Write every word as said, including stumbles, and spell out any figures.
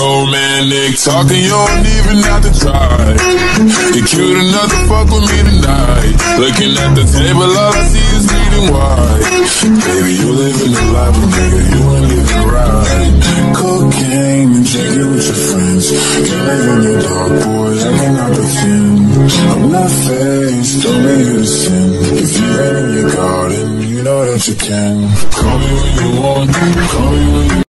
romantic talking, you don't even have to try. You're cute enough to fuck with me tonight. Looking at the table, all I see is bleeding white. Baby, you living the life, but nigga, you ain't living right. Cocaine and drinking with your friends. You live in the dark, boy, I cannot pretend. I'm not faced, don't make you to sin. If you ain't in your garden, you know that you can. Call me when you want, call me when you